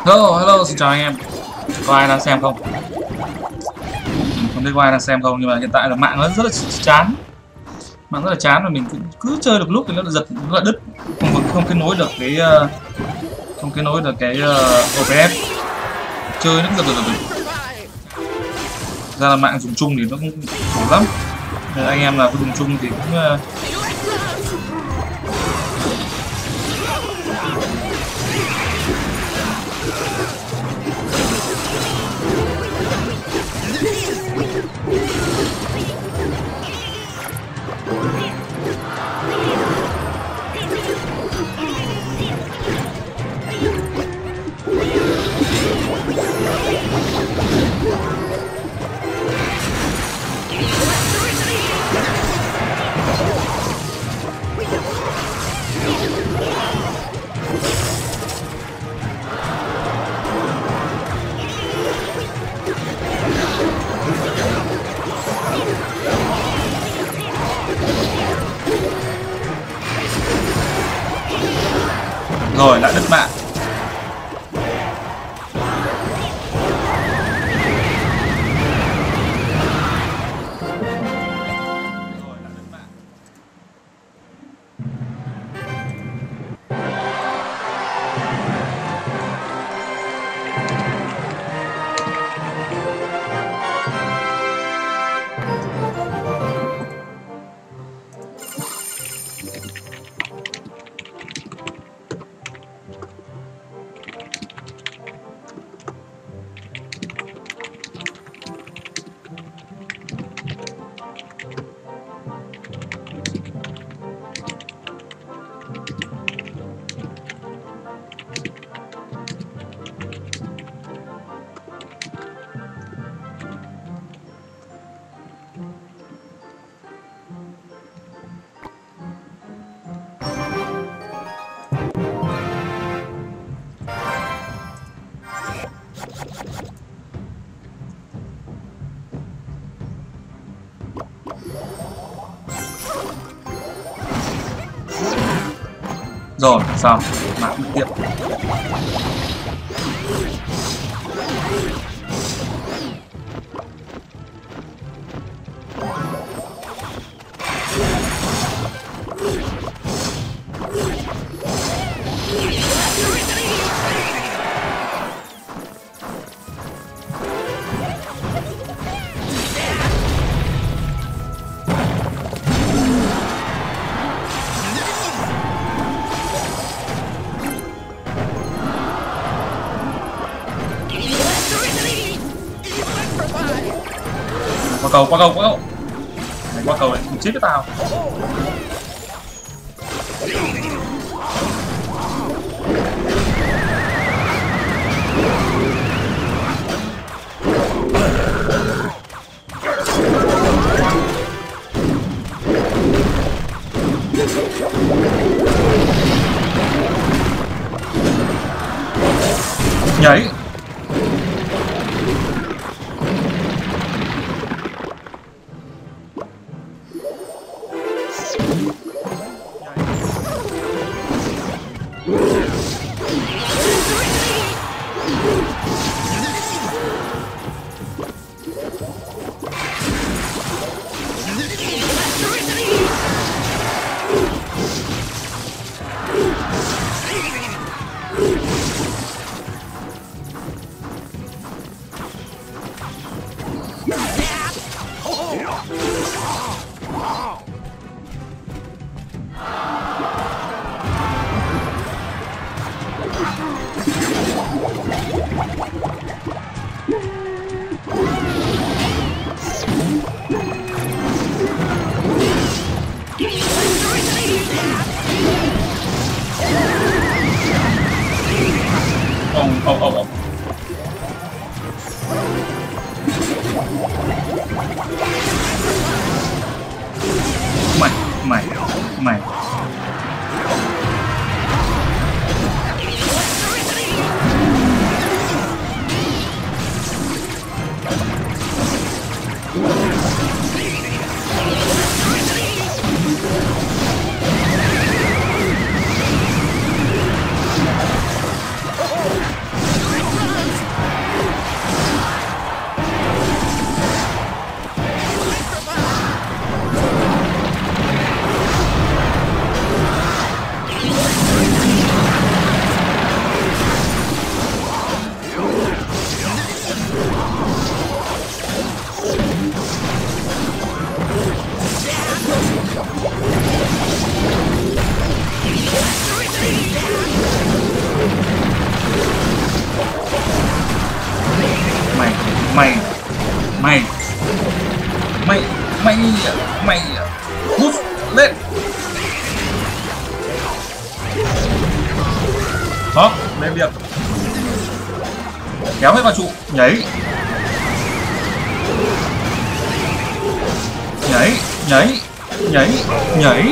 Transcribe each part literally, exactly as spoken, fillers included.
Hello, hello, xin chào anh em. Có ai đang xem không? Không biết có ai đang xem không, nhưng mà hiện tại là mạng nó rất là chán. Mạng rất là chán và mình cứ, cứ chơi được lúc thì nó lại giật, nó lại đứt, không không kết nối được cái uh, không kết nối được cái uh, o bê ét. Chơi nó giật giật giật. Ra là mạng dùng chung thì nó cũng khổ lắm. Nên anh em nào có dùng chung thì cũng uh, rồi lại đứt mạng. Rồi, xong, mạng bị tiệm. Qua cầu, qua cầu, qua cầu. Mày qua cầu này, không chết với tao. Nhảy. Ông, ông, ông, ông. Mày, mày, mày. Boost lên. Đó, lên điểm. Kéo hết vào trụ, nhảy. Nhảy, nhảy, nhảy, nhảy.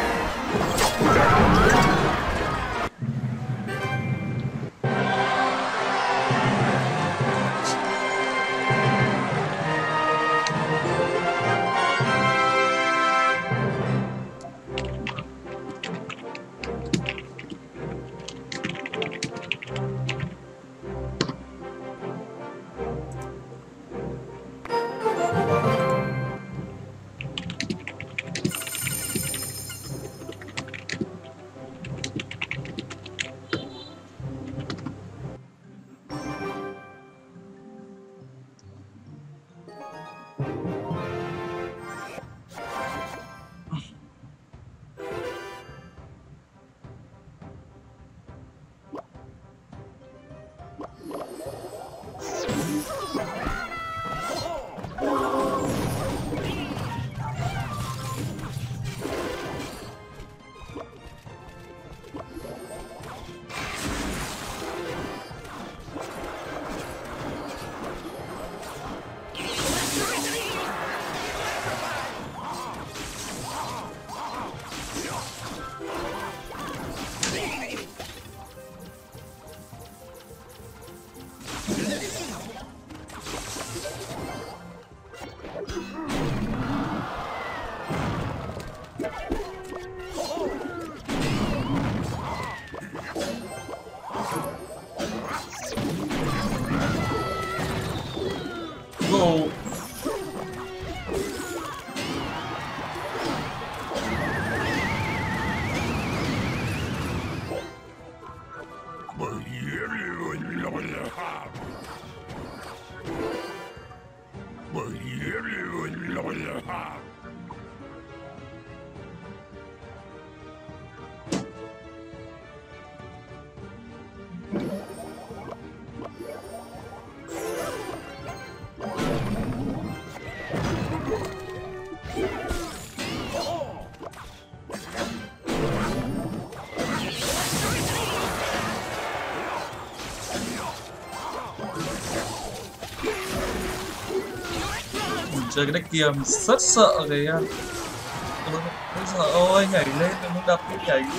Go. Chơi cái deck kia mình rất sợ cái rất sợ. Ôi nhảy lên đừng có đập cái nhảy.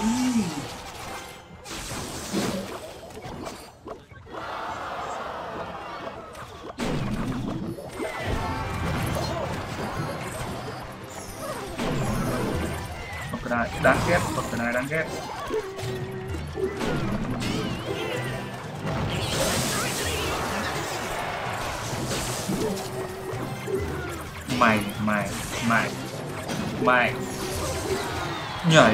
Một cái này đáng ghét, một cái này đáng ghét. Mày mày mày mày nhảy.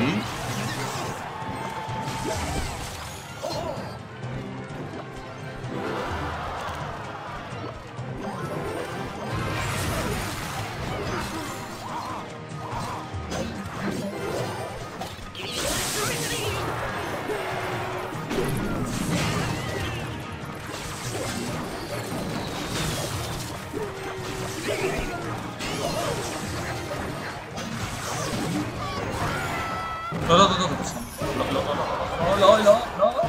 Lỗi lỗi lỗi lỗi lỗi lỗi lỗi.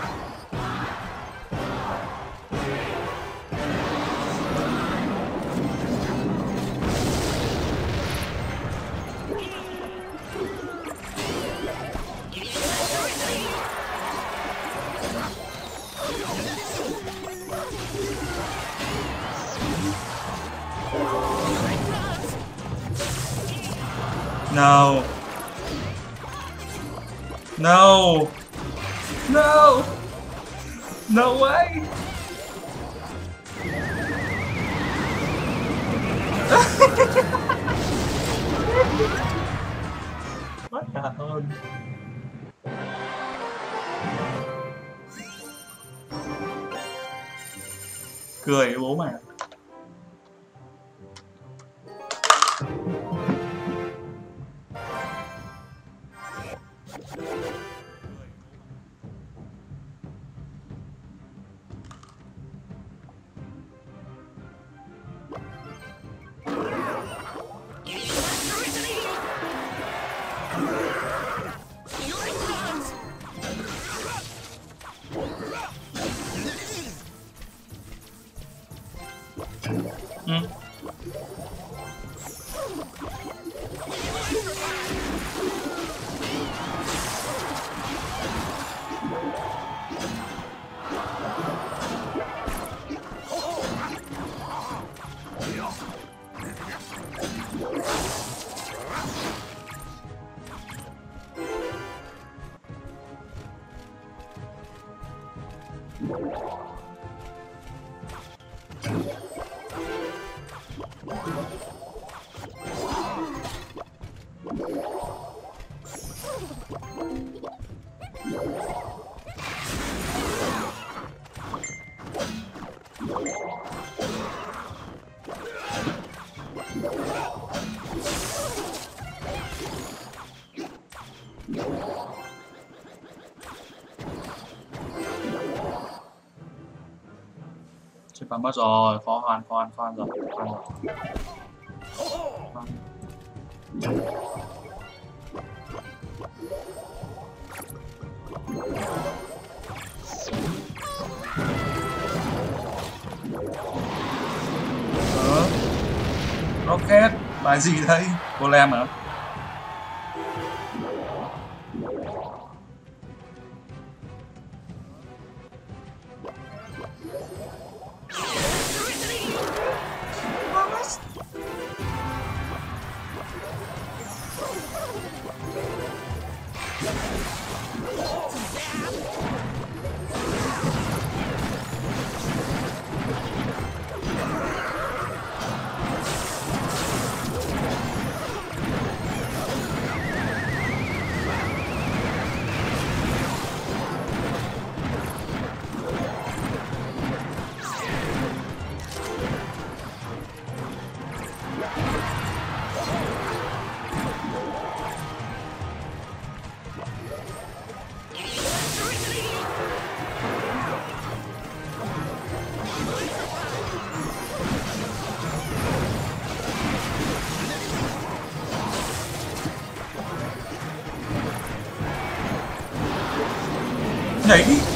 No. No. No. No way. Quá trời ơn. Cười bố mày. Chết bắn mất rồi, khó hoàn, khó hoàn, khó hoàn rồi, khó hoàn rồi. Khoan. Đó. Rocket, bài gì đây? Golem hả? Nhảy đi.